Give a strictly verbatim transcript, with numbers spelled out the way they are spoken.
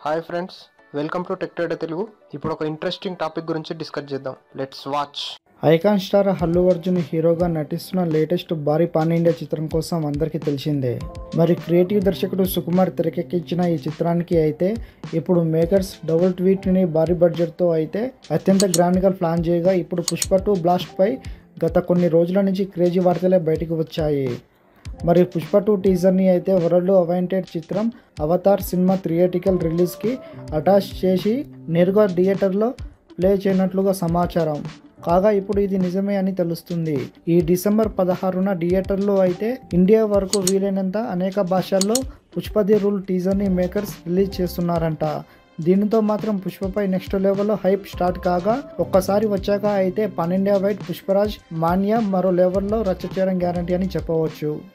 Hi friends, welcome to tech trader Telugu. ఇప్పుడు ఒక interesting topic గురించి డిస్కస్ చేద్దాం. Let's watch. Icon star Allu Arjun హీరోగా నటిస్తున్న లేటెస్ట్ భారీ పాన్ ఇండియా చిత్రం కోసం అందరికీ తెలిసిందే. మరి క్రియేటివ్ దర్శకుడు సుకుమార్ తెరకెక్కించిన ఈ చిత్రానికి అయితే ఇప్పుడు మేకర్స్ డబుల్ ట్వీట్ని భారీ బడ్జెట్తో అయితే అత్యంత గ్రాండ్గా ప్లాన్ చేయగా ఇప్పుడు పుష్ప టూ బ్లాస్ట్ పై గత కొన్ని రోజుల నుంచి క్రేజీ వార్తలే బయటకు వచ్చాయి. మరి పుష్ప టూ టీజర్ని అయితే వరల్డ్ అవాంటెడ్ చిత్రం అవతార్ సినిమా థియేటికల్ రిలీజ్కి అటాచ్ చేసి నేరుగా థియేటర్లో ప్లే చేయనట్లుగా సమాచారం. కాగా ఇప్పుడు ఇది నిజమే అని తెలుస్తుంది. ఈ డిసెంబర్ పదహారున థియేటర్లో అయితే ఇండియా వరకు వీలైనంత అనేక భాషల్లో పుష్పది రూల్ టీజర్ని మేకర్స్ రిలీజ్ చేస్తున్నారంట. దీనితో మాత్రం పుష్పపై నెక్స్ట్ లెవెల్లో హైప్ స్టార్ట్ కాగా ఒక్కసారి వచ్చాక అయితే pan India wide Pushparaj mania మరో లెవెల్లో రచ్చ చేయడం గ్యారంటీ అని చెప్పవచ్చు.